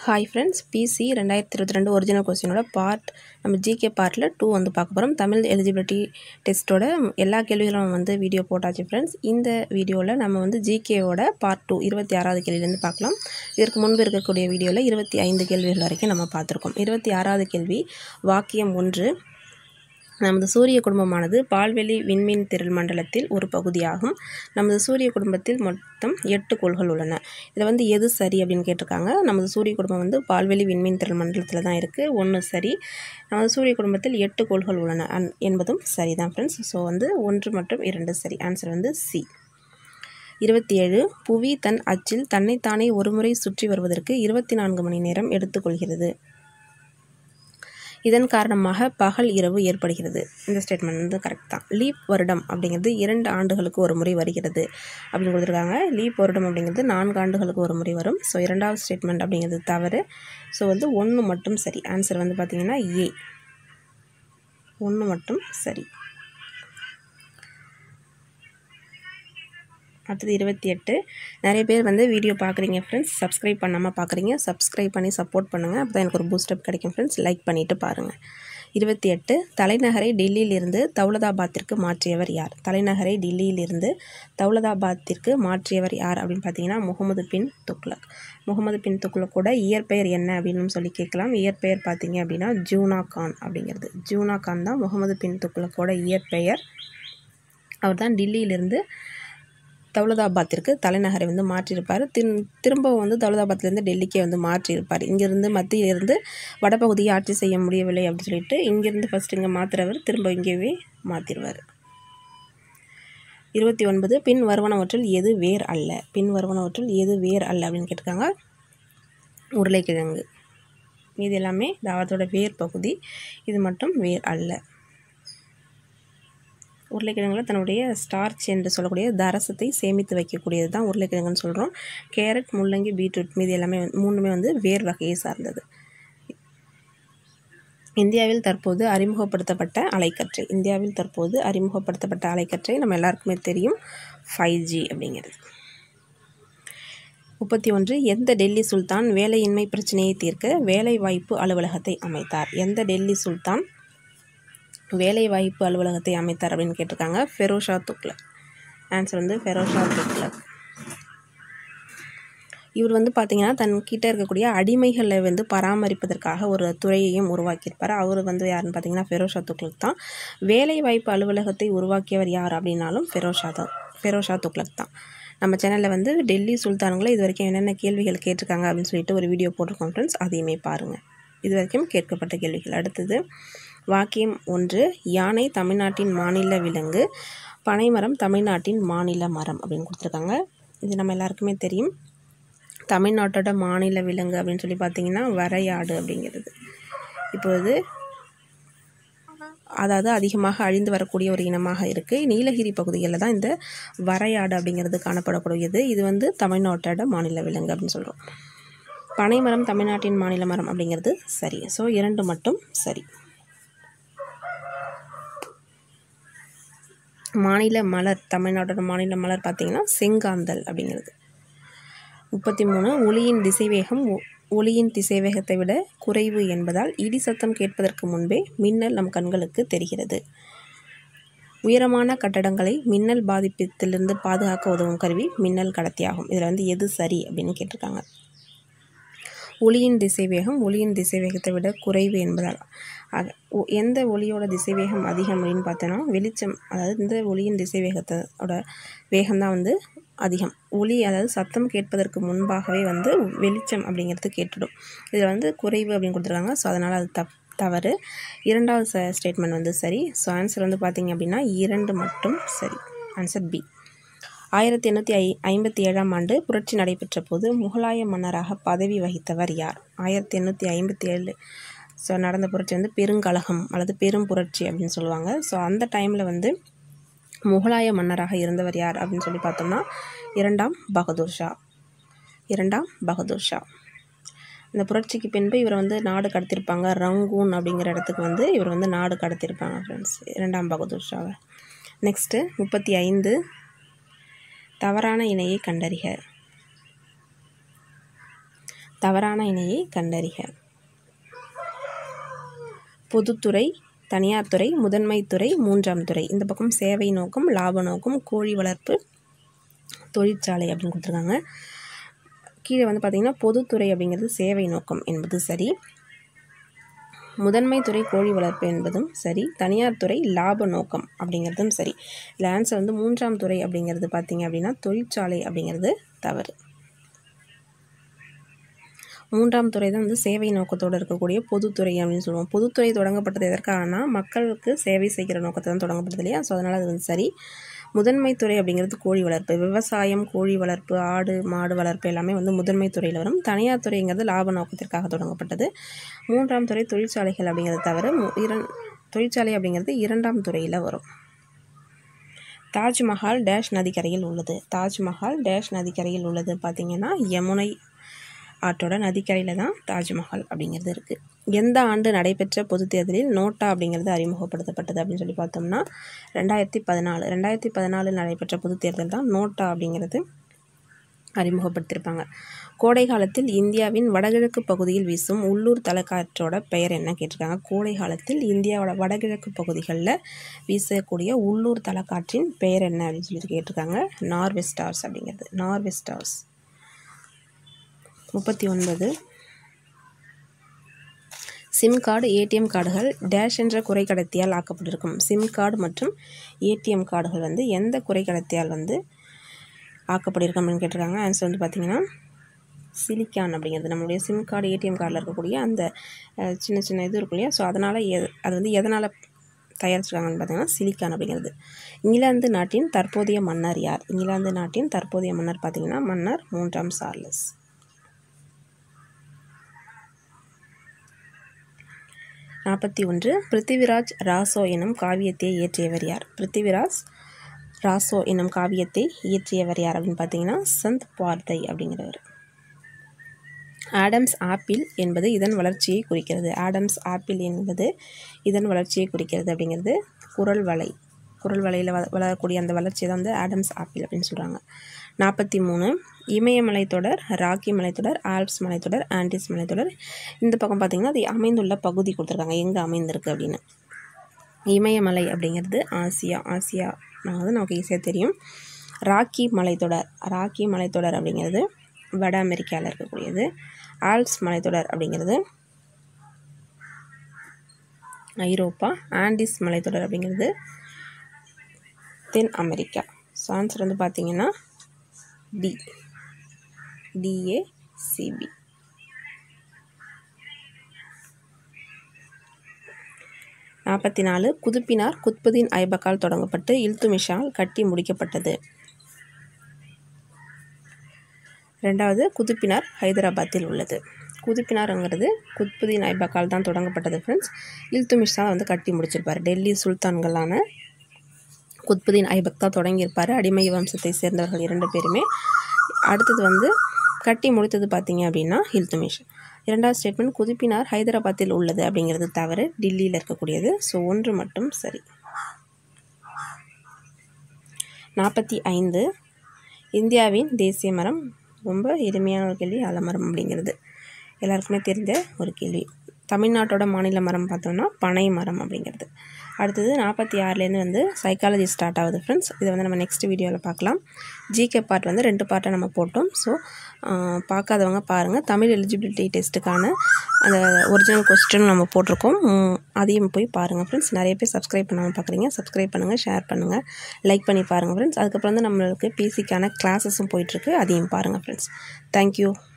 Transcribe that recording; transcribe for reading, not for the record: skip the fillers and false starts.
Hi ஃப்ரெண்ட்ஸ், PC 2022 original கொஸ்டினோட நம்ம ஜிகே பார்ட்டில் 2 வந்து பார்க்க போகிறோம். தமிழ் எலிஜிபிலிட்டி டெஸ்ட்டோட எல்லா கேள்விகளும் வந்து வீடியோ போட்டாச்சு ஃப்ரெண்ட்ஸ். இந்த வீடியோவில் நம்ம வந்து ஜிகேவோட பார்ட் 2 26வது கேள்வியிலேருந்து பார்க்கலாம். இதற்கு முன்பு இருக்கக்கூடிய வீடியோவில் 25 கேள்விகள் வரைக்கும் நம்ம பார்த்துருக்கோம். 26வது கேள்வி, வாக்கியம் 1. நமது சூரிய குடும்பமானது பால்வெளி விண்மீன் திரள் மண்டலத்தில் ஒரு பகுதியாகும். நமது சூரிய குடும்பத்தில் மொத்தம் 8 கோள்கள் உள்ளன. இதில் வந்து எது சரி அப்படின்னு கேட்டிருக்காங்க. நமது சூரிய குடும்பம் வந்து பால்வெளி விண்மீன் திரள் மண்டலத்தில் தான் இருக்குது. 1 சரி. நமது சூரிய குடும்பத்தில் 8 கோள்கள் உள்ளன என்பதும் சரி தான் ஃப்ரெண்ட்ஸ். ஸோ வந்து 1 மற்றும் 2 சரி. ஆன்சர் வந்து சி. 27. புவி தன் அச்சில் தன்னைத்தானே ஒருமுறை சுற்றி வருவதற்கு 24 மணி நேரம் எடுத்துக்கொள்கிறது. இதன் காரணமாக பகல் இரவு ஏற்படுகிறது. இந்த ஸ்டேட்மெண்ட் வந்து கரெக்ட் தான். லீப் வருடம் அப்படிங்கிறது 2 ஆண்டுகளுக்கு ஒரு முறை வருகிறது அப்படின்னு கொடுத்துருக்காங்க. லீப் வருடம் அப்படிங்கிறது 4 ஆண்டுகளுக்கு ஒரு முறை வரும். ஸோ 2வது ஸ்டேட்மெண்ட் அப்படிங்கிறது தவறு. ஸோ வந்து 1 மட்டும் சரி. ஆன்சர் வந்து பார்த்திங்கன்னா ஏ, 1 மட்டும் சரி. அடுத்தது 28. நிறைய பேர் வந்து வீடியோ பார்க்குறீங்க ஃப்ரெண்ட்ஸ், சப்ஸ்கிரைப் பண்ணாமல் பார்க்குறீங்க. சப்ஸ்கிரைப் பண்ணி சப்போர்ட் பண்ணுங்கள். அப்போ தான் எனக்கு ஒரு பூஸ்டப் கிடைக்கும் ஃப்ரெண்ட்ஸ். லைக் பண்ணிவிட்டு பாருங்கள். 28. தலைநகரை டெல்லியிலிருந்து தௌலதாபாத்திற்கு மாற்றியவர் யார்? தலைநகரை டெல்லியிலிருந்து தௌலதாபாத்திற்கு மாற்றியவர் யார் அப்படின்னு பார்த்தீங்கன்னா முகமது பின் துக்ளக். முகமது பின் துக்ளக்கோட இயற்பெயர் என்ன அப்படின்னு சொல்லி கேட்கலாம். இயற்பெயர் பார்த்தீங்க அப்படின்னா ஜூனா கான் அப்படிங்கிறது. ஜூனா கான் தான் முகமது பின் துக்ளக்கோட இயற்பெயர். அவர் தான் டெல்லியிலிருந்து தௌலதாபாத்திற்கு தலைநகரை வந்து மாற்றியிருப்பார். திரும்பவும் வந்து தௌலதாபாத்லேருந்து டெல்லிக்கே வந்து மாற்றியிருப்பார். இங்கேருந்து மத்தியிலிருந்து வடபகுதியை ஆட்சி செய்ய முடியவில்லை அப்படின்னு சொல்லிட்டு இங்கேருந்து ஃபஸ்ட் இங்கே மாற்றுறவர் திரும்ப இங்கேயே மாற்றிடுவார். 29. பின் வருவனவற்றில் எது வேர் அல்ல? பின் வருவனவற்றில் எது வேர் அல்ல அப்படின்னு கேட்டிருக்காங்க. உருளைக்கிழங்கு. இது எல்லாமே தாவரத்தோட வேர் பகுதி. இது மட்டும் வேர் அல்ல. உருளைக்கிழங்குல தன்னுடைய ஸ்டார்ச் என்று சொல்லக்கூடிய தரசத்தை சேமித்து வைக்கக்கூடியது தான் உருளைக்கிழங்குன்னு சொல்கிறோம். கேரட், முள்ளங்கி, பீட்ரூட் மீது எல்லாமே 3மே வந்து வேர் வகையை சார்ந்தது. இந்தியாவில் தற்போது அறிமுகப்படுத்தப்பட்ட அலைக்கற்றை. இந்தியாவில் தற்போது அறிமுகப்படுத்தப்பட்ட அலைக்கற்றை நம்ம எல்லாருக்குமே தெரியும், 5G அப்படிங்கிறது. 31. எந்த டெல்லி சுல்தான் வேலையின்மை பிரச்சனையை தீர்க்க வேலை வாய்ப்பு அலுவலகத்தை அமைத்தார்? எந்த டெல்லி சுல்தான் வேலை வாய்ப்பு அலுவலகத்தை அமைத்தார் அப்படின்னு கேட்டிருக்காங்க. ஃபெரோஷா துக்ளக். ஆன்சர் வந்து ஃபெரோஷா துக்ளக். இவர் வந்து பார்த்திங்கன்னா தன்கிட்ட இருக்கக்கூடிய அடிமைகளை வந்து பராமரிப்பதற்காக ஒரு துறையையும் உருவாக்கியிருப்பார். அவர் வந்து யாருன்னு பார்த்தீங்கன்னா ஃபெரோஷா துக்ளக் தான். வேலை வாய்ப்பு அலுவலகத்தை உருவாக்கியவர் யார் அப்படின்னாலும் ஃபெரோஷா துக்ளக் தான். நம்ம சேனலில் வந்து டெல்லி சுல்தான்களை இது வரைக்கும் என்னென்ன கேள்விகள் கேட்டிருக்காங்க அப்படின்னு சொல்லிட்டு ஒரு வீடியோ போட்டிருக்கோம் ஃப்ரெண்ட்ஸ், அதையுமே பாருங்கள். இது வரைக்கும் கேட்கப்பட்ட கேள்விகள். அடுத்தது வாக்கியம் 1. யானை தமிழ்நாட்டின் மாநில விலங்கு, பனைமரம் தமிழ்நாட்டின் மாநில மரம் அப்படின்னு கொடுத்துருக்காங்க. இது நம்ம எல்லாருக்குமே தெரியும். தமிழ்நாட்டோட மாநில விலங்கு அப்படின்னு சொல்லி பார்த்தீங்கன்னா வரையாடு அப்படிங்கிறது. இப்போது அதாவது அதிகமாக அழிந்து வரக்கூடிய ஒரு இனமாக இருக்குது. நீலகிரி பகுதிகளில் தான் இந்த வரையாடு அப்படிங்கிறது காணப்படக்கூடியது. இது வந்து தமிழ்நாட்டோட மாநில விலங்கு அப்படின்னு சொல்கிறோம். பனைமரம் தமிழ்நாட்டின் மாநில மரம் அப்படிங்கிறது சரி. ஸோ 2 மட்டும் சரி. மாநில மலர், தமிழ்நாட்டோட மாநில மலர் பார்த்திங்கன்னா செங்காந்தல் அப்படிங்கிறது. 33. ஒளியின் திசைவேகம் ஒளியின் திசைவேகத்தை விட குறைவு என்பதால் இடி சத்தம் கேட்பதற்கு முன்பே மின்னல் நம் கண்களுக்கு தெரிகிறது. உயரமான கட்டடங்களை மின்னல் பாதிப்பத்திலிருந்து பாதுகாக்க உதவும் கருவி மின்னல் கடத்தியாகும். இதில் வந்து எது சரி அப்படின்னு கேட்டிருக்காங்க. ஒளியின் திசைவேகத்தை விட குறைவு என்பதால் எந்த ஒளியோட திசைவேகம் அதிகம் அப்படின்னு பார்த்தோன்னா வெளிச்சம், அதாவது இந்த ஒளியின் திசைவேகத்தோட வேகம்தான் வந்து அதிகம். ஒளி அதாவது சத்தம் கேட்பதற்கு முன்பாகவே வந்து வெளிச்சம் அப்படிங்கிறது கேட்டுடும். இதில் வந்து குறைவு அப்படின்னு கொடுத்துருக்காங்க. ஸோ அதனால் அது தவறு. 2வது ஸ்டேட்மெண்ட் வந்து சரி. ஸோ ஆன்சர் வந்து பார்த்திங்க அப்படின்னா 2 மட்டும் சரி. Answer B. 1857ஆம் ஆண்டு புரட்சி நடைபெற்ற போது முகலாய மன்னராக பதவி வகித்தவர் யார்? 1857 ஸோ நடந்த புரட்சி வந்து பெருங்கலகம் அல்லது பெரும் புரட்சி அப்படின்னு சொல்லுவாங்க. ஸோ அந்த டைமில் வந்து முகலாய மன்னராக இருந்தவர் யார் அப்படின்னு சொல்லி பார்த்தோம்னா 2ஆம் பகதூர் ஷா. இந்த புரட்சிக்கு பின்பு இவர் வந்து நாடு கடத்திருப்பாங்க. ரங்கூன் அப்படிங்கிற இடத்துக்கு வந்து இவர் வந்து நாடு கடத்திருப்பாங்க ஃப்ரெண்ட்ஸ், 2ஆம் பகதூர் ஷாவை. நெக்ஸ்ட்டு 35. தவறான இணையை கண்டறிக. தவறான இணையை கண்டறிக. பொதுத்துறை, தனியார் துறை, முதன்மை துறை, மூன்றாம் துறை. இந்த பக்கம் சேவை நோக்கம், லாப நோக்கம், கோழி வளர்ப்பு, தொழிற்சாலை அப்படின்னு கொடுத்துருக்காங்க. கீழே வந்து பார்த்திங்கன்னா பொதுத்துறை அப்படிங்கிறது சேவை நோக்கம் என்பது சரி. முதன்மை துறை கோழி வளர்ப்பு என்பதும் சரி. தனியார் துறை லாப நோக்கம் அப்படிங்கிறதும் சரி. இல்லை ஆன்சர் வந்து மூன்றாம் துறை அப்படிங்கிறது பார்த்திங்க அப்படின்னா தொழிற்சாலை அப்படிங்கிறது தவறு. மூன்றாம் துறை தான் வந்து சேவை நோக்கத்தோடு இருக்கக்கூடிய பொதுத்துறை அப்படின்னு சொல்லுவோம். பொதுத்துறை தொடங்கப்பட்டது எதற்காகனா மக்களுக்கு சேவை செய்கிற நோக்கத்தை தான் தொடங்கப்பட்டது இல்லையா. ஸோ அதனால் அது வந்து சரி. முதன்மை துறை அப்படிங்கிறது கோழி வளர்ப்பு, விவசாயம், கோழி வளர்ப்பு, ஆடு மாடு வளர்ப்பு எல்லாமே வந்து முதன்மை துறையில் வரும். தனியார் துறைங்கிறது லாப நோக்கத்திற்காக தொடங்கப்பட்டது. மூன்றாம் துறை தொழிற்சாலைகள் அப்படிங்கிறது தவிர தொழிற்சாலை அப்படிங்கிறது இரண்டாம் துறையில் வரும். தாஜ்மஹால் டேஷ் நதிக்கரையில் உள்ளது. தாஜ்மஹால் டேஷ் நதிக்கரையில் உள்ளது பார்த்திங்கன்னா யமுனை ஆற்றோட நதிக்கரையில் தான் தாஜ்மஹால் அப்படிங்கிறது இருக்குது. எந்த ஆண்டு நடைபெற்ற பொதுத் தேர்தலில் நோட்டா அப்படிங்கிறது அறிமுகப்படுத்தப்பட்டது அப்படின்னு சொல்லி பார்த்தோம்னா 2014 நடைபெற்ற பொதுத் தேர்தல் தான் நோட்டா அப்படிங்கிறது அறிமுகப்படுத்தியிருப்பாங்க. கோடை காலத்தில் இந்தியாவின் வடகிழக்கு பகுதியில் வீசும் உள்ளூர் தலக்காற்றோட பெயர் என்ன கேட்டிருக்காங்க. கோடை காலத்தில் இந்தியாவோட வடகிழக்கு பகுதிகளில் வீசக்கூடிய உள்ளூர் தலக்காற்றின் பெயர் என்ன அப்படின்னு சொல்லி கேட்டிருக்காங்க. நார்வெஸ்டார்ஸ் அப்படிங்கிறது. நார்வெஸ்டார்ஸ். 39 சிம் கார்டு, ஏடிஎம் கார்டுகள் டேஷ் என்ற குறைக்கடத்தியால் ஆக்கப்பட்டிருக்கும். சிம் கார்டு மற்றும் ஏடிஎம் கார்டுகள் வந்து எந்த குறைக்கடத்தியால் வந்து ஆக்கப்பட்டிருக்கும் அப்படின்னு கேட்டிருக்காங்க. ஆன்சர் வந்து பார்த்திங்கன்னா சிலிக்கான் அப்படிங்கிறது. நம்மளுடைய சிம் கார்டு, ஏடிஎம் கார்டில் இருக்கக்கூடிய அந்த சின்ன சின்ன இது இருக்கும் இல்லையா. ஸோ அதனால் அது வந்து எதனால் தயாரிச்சிருக்காங்கன்னு பார்த்தீங்கன்னா சிலிக்கான் அப்படிங்கிறது. இங்கிலாந்து நாட்டின் தற்போதைய மன்னர் யார். இங்கிலாந்து நாட்டின் தற்போதைய மன்னர் பார்த்திங்கன்னா மன்னர் 3ஆம் சார்லஸ். 41 பிருத்திவிராஜ் ராசோ எனும் காவியத்தை இயற்றியவர் யார். பிருத்திவிராஜ் ராசோ எனும் காவியத்தை இயற்றியவர் யார் அப்படின்னு பார்த்தீங்கன்னா சந்த் பார்தை அப்படிங்கிறவர். ஆடம்ஸ் ஆப்பிள் என்பது இதன் வளர்ச்சியை குறிக்கிறது. ஆடம்ஸ் ஆப்பிள் என்பது இதன் வளர்ச்சியை குறிக்கிறது அப்படிங்கிறது குரல் வலையில் வளரக்கூடிய அந்த வளர்ச்சி தான் வந்து ஆடம்ஸ் ஆப்பிள் அப்படின்னு சொல்கிறாங்க. 43 இமயமலைத்தொடர், ராக்கி மலைத்தொடர், ஆல்ப்ஸ் மலைத்தொடர், ஆண்டிஸ் மலைத்தொடர். இந்த பக்கம் பார்த்திங்கன்னா அது அமைந்துள்ள பகுதி கொடுத்துருக்காங்க, எங்கே அமைந்திருக்கு அப்படின்னு. இமயமலை அப்படிங்கிறது ஆசியா வந்து நமக்கு ஈஸியாக தெரியும். ராக்கி மலைத்தொடர் அப்படிங்கிறது வட அமெரிக்காவில் இருக்கக்கூடியது. ஆல்ப்ஸ் மலைத்தொடர் அப்படிங்கிறது ஐரோப்பா. ஆண்டிஸ் மலைத்தொடர் அப்படிங்கிறது தென் அமெரிக்கா. ஸோ ஆன்சர் வந்து பார்த்திங்கன்னா DACB. 44 குதுப்பினார் குத்புதீன் ஐபக்கால் தொடங்கப்பட்டு இல்துமிஷால் கட்டி முடிக்கப்பட்டது. 2வது குதுப்பினார் ஹைதராபாத்தில் உள்ளது. குதுப்பினாருங்கிறது குத்புதீன் ஐபக்கால் தான் தொடங்கப்பட்டது ஃப்ரெண்ட்ஸ். இல்துமிஷ் தான் வந்து கட்டி முடிச்சிருப்பார். டெல்லி சுல்தான்களான குத்புதீன் ஐபக் தான் தொடங்கியிருப்பார். அடிமை வம்சத்தை சேர்ந்தவர்கள் 2 பேருமே. அடுத்தது வந்து கட்டி முடித்தது பார்த்திங்க அப்படின்னா இல்துமிஷ். 2வது ஸ்டேட்மெண்ட் குதுப்பினார் ஹைதராபாத்தில் உள்ளது அப்படிங்கிறது தவறு, டில்லியில் இருக்கக்கூடியது. ஸோ 1 மட்டும் சரி. 45 இந்தியாவின் தேசிய மரம். ரொம்ப எளிமையான ஒரு கேள்வி. ஆலமரம் அப்படிங்கிறது எல்லாருக்குமே தெரிஞ்ச ஒரு கேள்வி. தமிழ்நாட்டோட மாநில மரம் பார்த்தோம்னா பனை மரம் அப்படிங்கிறது. அடுத்தது 46லேருந்து வந்து சைக்காலஜி ஸ்டார்ட் ஆகுது ஃப்ரெண்ட்ஸ். இதை வந்து நம்ம நெக்ஸ்ட் வீடியோவில் பார்க்கலாம். ஜிகே பார்ட் வந்து 2 பார்ட்டாக நம்ம போட்டோம். ஸோ பார்க்காதவங்க பாருங்கள். தமிழ் எலிஜிபிலிட்டி டெஸ்ட்டுக்கான அந்த ஒரிஜினல் கொஸ்டின் நம்ம போட்டிருக்கோம், அதையும் போய் பாருங்கள் ஃப்ரெண்ட்ஸ். நிறைய பேர் சப்ஸ்கிரைப் பண்ணாமல் பார்க்குறீங்க. சப்ஸ்கிரைப் பண்ணுங்கள், ஷேர் பண்ணுங்கள், லைக் பண்ணி பாருங்கள் ஃப்ரெண்ட்ஸ். அதுக்கப்புறம் வந்து நம்மளுக்கு பிசிக்கான கிளாஸஸும் போயிட்டுருக்கு, அதையும் பாருங்கள் ஃப்ரெண்ட்ஸ். தேங்க்யூ.